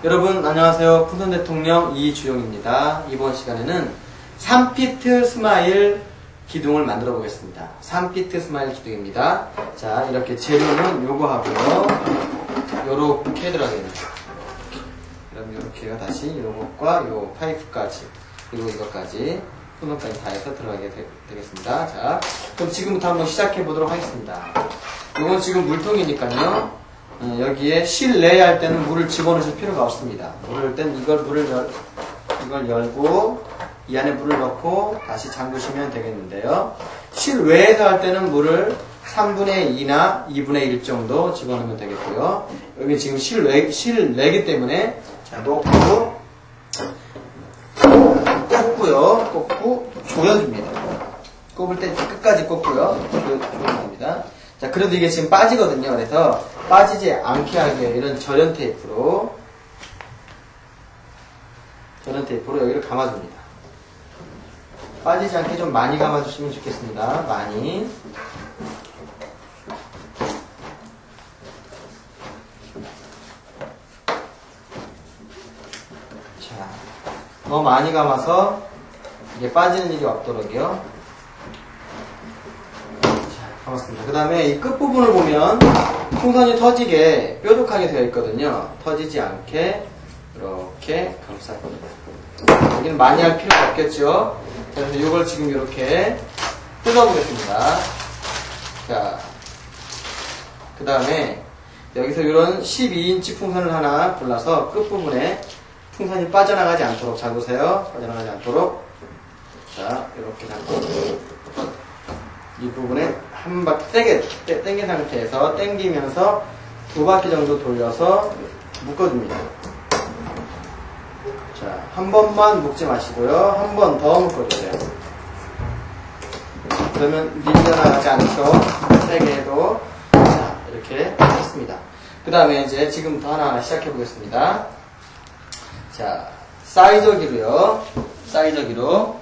여러분 안녕하세요. 풍선 대통령 이주용입니다. 이번 시간에는 3피트 스마일 기둥을 만들어 보겠습니다. 3피트 스마일 기둥입니다. 자, 이렇게 재료는 요거 하고요. 요렇게 들어가겠습니다. 그럼 요렇게가 다시 요것과 요 파이프까지 그리고 이것까지 풍선까지 다 해서 들어가게 되겠습니다. 자, 그럼 지금부터 한번 시작해 보도록 하겠습니다. 요건 지금 물통이니까요. 여기에 실내 할 때는 물을 집어넣으실 필요가 없습니다. 물을 열 땐 이걸 열고 이 안에 물을 넣고 다시 잠그시면 되겠는데요. 실외에서 할 때는 물을 3분의 2나 2분의 1 정도 집어넣으면 되겠고요. 여기 지금 실내기 때문에 자, 놓고 꽂고 조여줍니다. 꼽을 때 끝까지 꼽고요. 조여줍니다. 자, 그래도 이게 지금 빠지거든요. 그래서 빠지지 않게 하기 위해 이런 절연 테이프로 여기를 감아줍니다. 빠지지 않게 좀 많이 감아주시면 좋겠습니다. 많이. 자, 너무 많이 감아서 이게 빠지는 일이 없도록요. 감았습니다. 그 다음에 이 끝부분을 보면 풍선이 터지게 뾰족하게 되어 있거든요. 터지지 않게 이렇게 감쌀 겁니다. 여기는 많이 할 필요가 없겠죠. 그래서 이걸 지금 이렇게 뜯어보겠습니다. 자, 그 다음에 여기서 이런 12인치 풍선을 하나 골라서 끝부분에 풍선이 빠져나가지 않도록 잡으세요. 빠져나가지 않도록. 자, 이렇게 잡고 이 부분에 한 바퀴 세게 당긴 상태에서 당기면서 2바퀴 정도 돌려서 묶어줍니다. 자, 한 번만 묶지 마시고요. 한 번 더 묶어주세요. 그러면 밀려나가지 않죠. 세게 해도. 자, 이렇게 했습니다. 그 다음에 이제 지금부터 하나하나 시작해 보겠습니다. 자, 사이저기로요. 사이저기로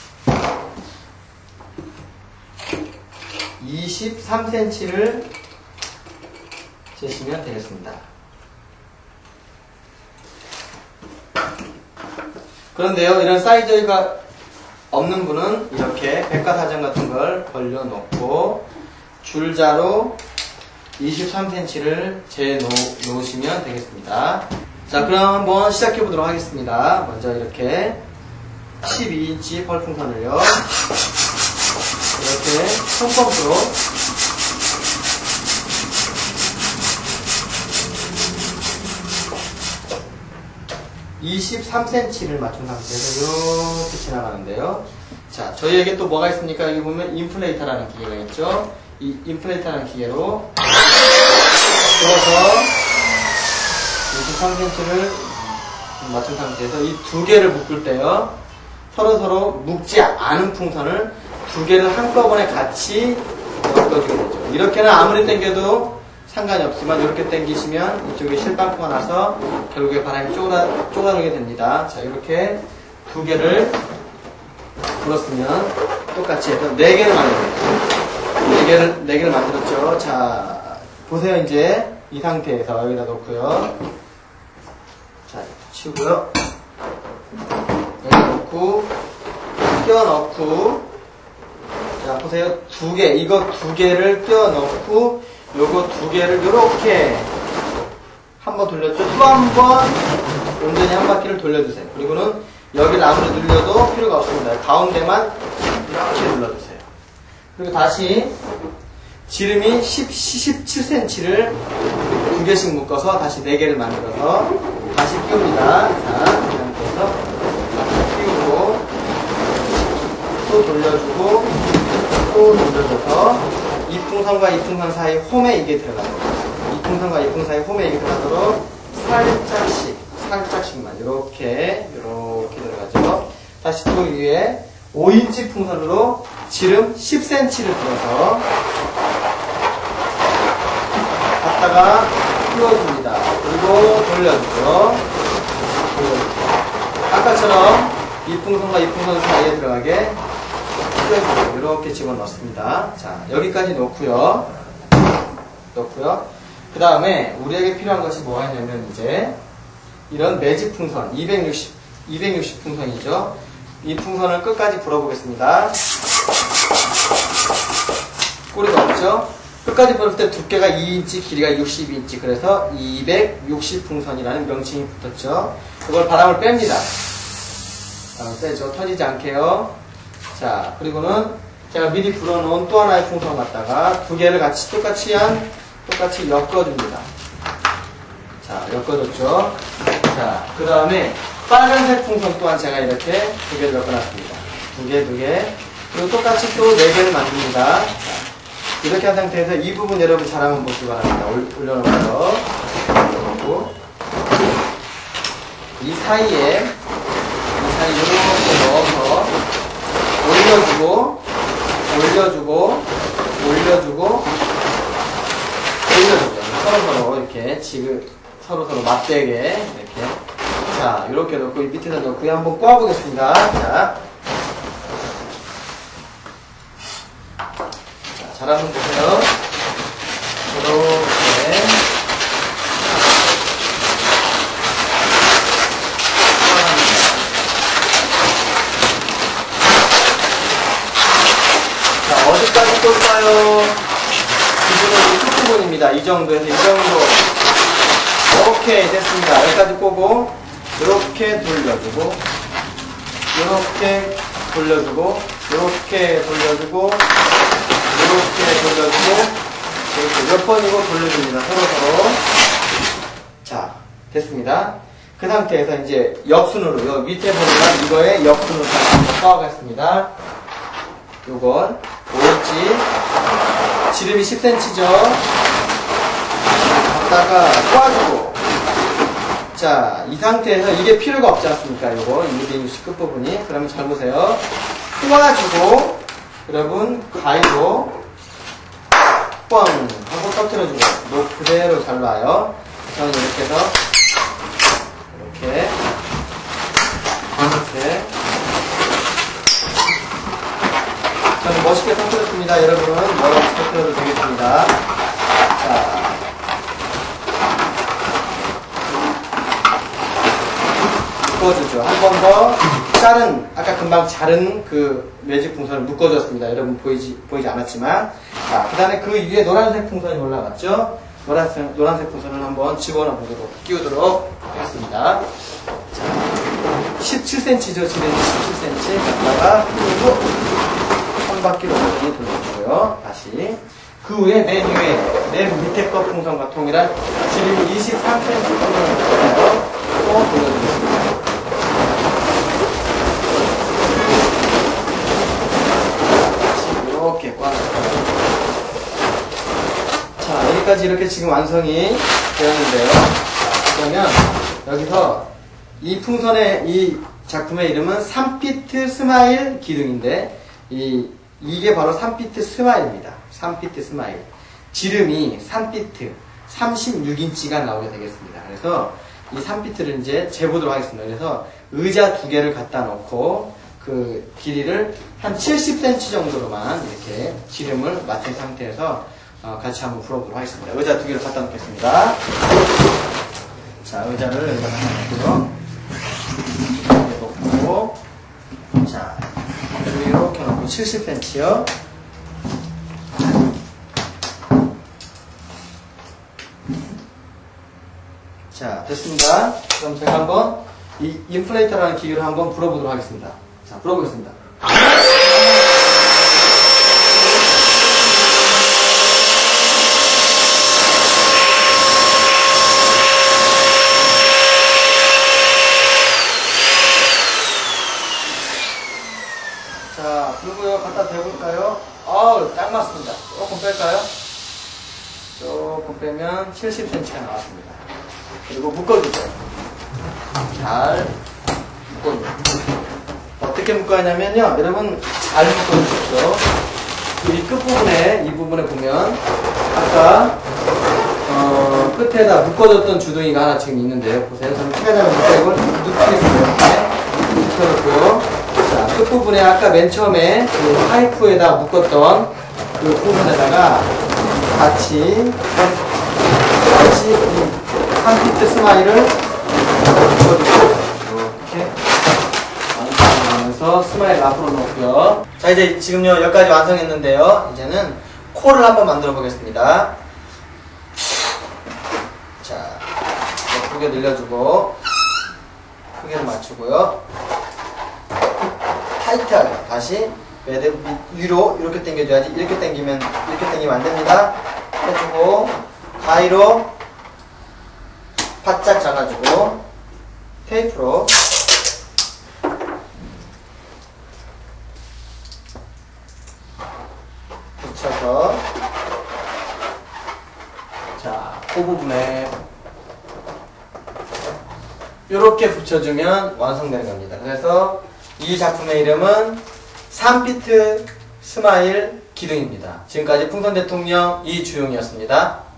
23cm를 재시면 되겠습니다. 그런데요, 이런 사이즈가 없는 분은 이렇게 백과사전 같은 걸 벌려놓고 줄자로 23cm를 재 놓으시면 되겠습니다. 자, 그럼 한번 시작해 보도록 하겠습니다. 먼저 이렇게 12인치 펄풍선을요. 이렇게 손펌프로 23cm를 맞춘 상태에서 이렇게 지나가는데요. 자, 저희에게 또 뭐가 있습니까? 여기 보면 인플레이터라는 기계가 있죠. 이 인플레이터라는 기계로 들어서 23cm를 맞춘 상태에서 이 두 개를 묶을 때요. 서로 묶지 않은 풍선을 두 개를 한꺼번에 같이 엮어주게 되죠. 이렇게는 아무리 당겨도 상관이 없지만 이렇게 당기시면 이쪽에 실방포가 나서 결국에 바람이 쪼가르게 됩니다. 자, 이렇게 두 개를 불었으면 똑같이 해서 4개를 만들어요. 4개를 만들었죠. 자, 보세요. 이제 이 상태에서 여기다 놓고요. 자, 치우고요. 여기 놓고 끼워 넣고 자, 보세요. 이거 두 개를 끼워 넣고, 요거 두 개를 요렇게 한번 돌렸죠? 또 한 번 온전히 한 바퀴를 돌려주세요. 그리고는 여기를 아무리 눌려도 필요가 없습니다. 가운데만 이렇게 눌러주세요. 그리고 다시 지름이 17cm를 두 개씩 묶어서 다시 4개를 만들어서 다시 끼웁니다. 자, 이 상태에서 끼우고 또 돌려주고 또 돌려줘서 이 풍선과 이 풍선 사이 홈에 이게 들어가도록 이 풍선과 이 풍선 사이 홈에 이게 들어가도록 살짝씩만 이렇게 들어가죠. 다시 또 위에 5인치 풍선으로 지름 10cm를 들어서 갖다가 끼워줍니다. 그리고 돌려주죠. 아까처럼 이 풍선과 이 풍선 사이에 들어가게 이렇게 집어넣습니다. 자, 여기까지 놓고요. 그 다음에 우리에게 필요한 것이 뭐가 있냐면 이제 이런 매직 풍선, 260 풍선이죠. 이 풍선을 끝까지 불어보겠습니다. 꼬리가 없죠? 끝까지 불었을 때 두께가 2인치, 길이가 62인치, 그래서 260 풍선이라는 명칭이 붙었죠. 그걸 바람을 뺍니다. 빼죠. 터지지 않게요. 자, 그리고는 제가 미리 불어놓은 또 하나의 풍선 갖다가 두 개를 똑같이 엮어줍니다. 자, 엮어줬죠. 자, 그 다음에 빨간색 풍선 또한 제가 이렇게 두 개를 엮어놨습니다. 두 개. 그리고 똑같이 또 4개를 만듭니다. 자, 이렇게 한 상태에서 이 부분 여러분 잘 한번 보시기 바랍니다. 올려놓고요. 이 사이에 이렇게 넣어서 올려주고 서로 이렇게 서로 맞대게 이렇게. 자, 이렇게 넣고 이 밑에다 넣고 한번 꼬아보겠습니다. 자, 잘 한번 보세요. 이렇게. 자, 어디까지 꼴까요? 기준은 이 끝부분입니다. 이 정도에서 이 정도. 오케이, 됐습니다. 여기까지 꼬고, 이렇게 돌려주고, 이렇게 돌려주고, 이렇게 돌려주고, 이렇게 몇 번이고 돌려줍니다. 서로. 자, 됐습니다. 그 상태에서 이제 역순으로, 여기 밑에 보면 이거에 역순으로 한번 꽈가겠습니다. 요건 오일지 지름이 10cm죠. 갖다가 꽈주고. 자, 이 상태에서 이게 필요가 없지 않습니까? 요거 260 끝부분이. 그러면 잘 보세요. 꽈주고, 여러분 가위로 뻥 하고 터뜨려주고 그대로 잘 놔요. 저는 이렇게 해서 이렇게 저는 멋있게 터뜨렸습니다. 여러분은 뭐라고 터뜨려도 되겠습니다. 자, 묶어주죠. 한 번 더 아까 금방 자른 그 매직 풍선을 묶어줬습니다. 여러분 보이지 않았지만. 자, 그 다음에 그 위에 노란색 풍선이 올라갔죠? 노란색 풍선을 한번 끼우도록 하겠습니다. 자, 17cm죠. 지름이 17cm. 갖다가 그리고 한 바퀴로 돌려주고요. 다시. 그 후에 맨 밑에 거 풍선과 동일한 지름이 23cm 풍선을 또 돌려주겠습니다. 이렇게 꽈놨어요. 자, 여기까지 이렇게 지금 완성이 되었는데요. 그러면 여기서 이 풍선의 이 작품의 이름은 3피트 스마일 기둥인데 이게 바로 3피트 스마일입니다. 3피트 스마일. 지름이 3피트 36인치가 나오게 되겠습니다. 그래서 이 3피트를 이제 재보도록 하겠습니다. 그래서 의자 2개를 갖다 놓고 그 길이를 한 70cm 정도로만 이렇게 지름을 맞춘 상태에서 같이 한번 풀어보도록 하겠습니다. 의자 2개를 갖다 놓겠습니다. 자, 의자를 여기다 놓고요. 이렇게 놓고, 자, 이렇게 놓고 70cm요. 자, 됐습니다. 그럼 제가 한번 이 인플레이터라는 기계를 한번 불어보도록 하겠습니다. 자, 불어보겠습니다. 자, 그리고요, 갖다 대볼까요? 딱 맞습니다. 조금 뺄까요? 조금 빼면 70cm가 나왔습니다. 그리고 묶어주세요. 잘 묶어주세요. 어떻게 묶어야 하냐면요, 여러분 잘 묶어주십시오. 이 끝부분에, 이 부분에 보면 아까 끝에다 묶어줬던 주둥이가 하나 지금 있는데요. 보세요. 저는 끝에다가 이걸 눕히겠습니다. 이렇게 눕혀놓고요. 자, 끝부분에 아까 맨 처음에 그 파이프에다 묶었던 그 부분에다가 같이 이 3피트 스마일을 이렇게 완성하면서 스마일 앞으로 놓고요. 자, 이제 지금요 여기까지 완성했는데요. 이제는 코를 한번 만들어 보겠습니다. 자, 크게 늘려주고 크기를 맞추고요. 타이트하게 다시 매듭 위로 이렇게 당겨줘야지. 이렇게 당기면 안 됩니다. 해주고 가위로 바짝 잡아주고 테이프로 붙여서 자, 그 부분에 이렇게 붙여주면 완성되는 겁니다. 그래서 이 작품의 이름은 3피트 스마일 기둥입니다. 지금까지 풍선 대통령 이주용이었습니다.